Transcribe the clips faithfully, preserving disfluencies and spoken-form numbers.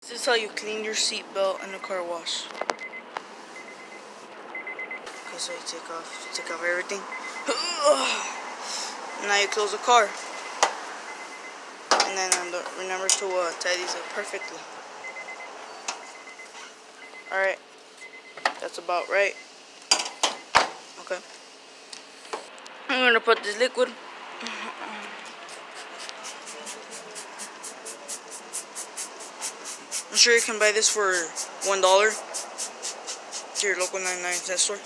This is how you clean your seatbelt in a car wash. Okay, so you take off, you take off everything. Now you close the car. And then um, remember to uh, tie these up perfectly. Alright, that's about right. Okay. I'm gonna put this liquid. I'm sure you can buy this for one dollar to your local ninety-nine cent store.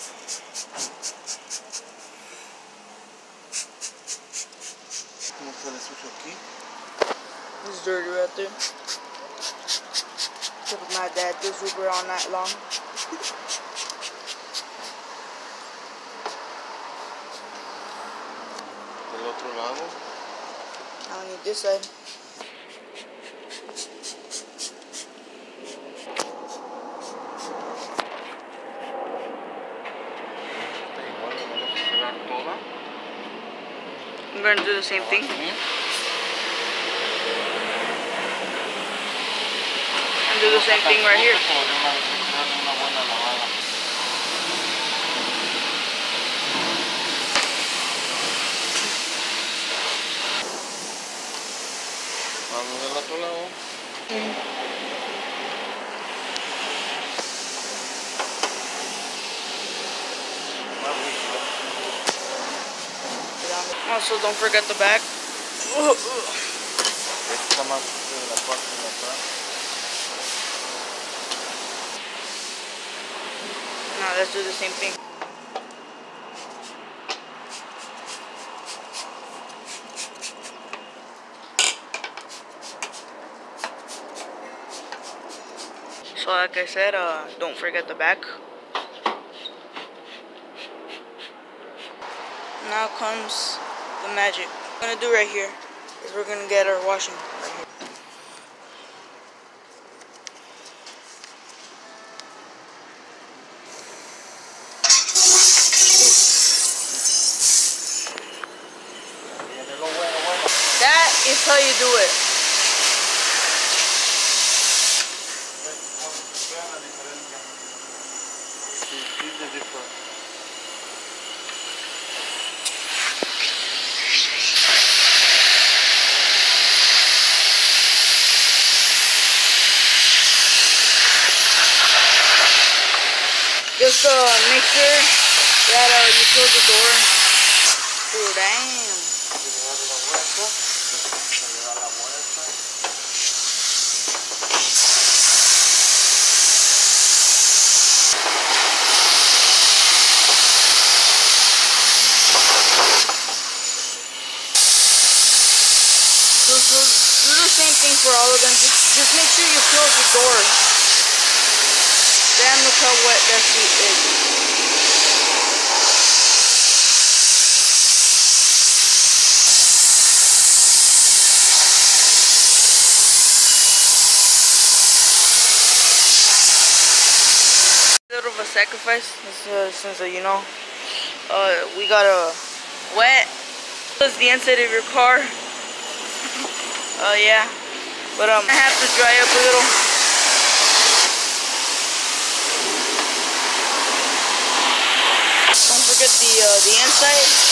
It's dirty right there. Except my dad does Uber all night long. Del otro lado. I don't need this side. I'm going to do the same thing. And do the same thing right here. Vamos del otro lado. Also, don't forget the back. Esta más de la parte de atrás. Now let's do the same thing. So like I said, uh, don't forget the back. Now comes the magic. What we're gonna do right here is we're gonna get our washing right here. That is how you do it. Just uh, make sure that uh, you close the door. Oh, damn. So, so do the same thing for all of them. Just, just make sure you close the door. Damn, look how wet that seat is. A little of a sacrifice, uh, since uh, you know, uh, we got a wet. This is the inside of your car. Oh uh, yeah, but um, I have to dry up a little. Don't forget the uh, the inside.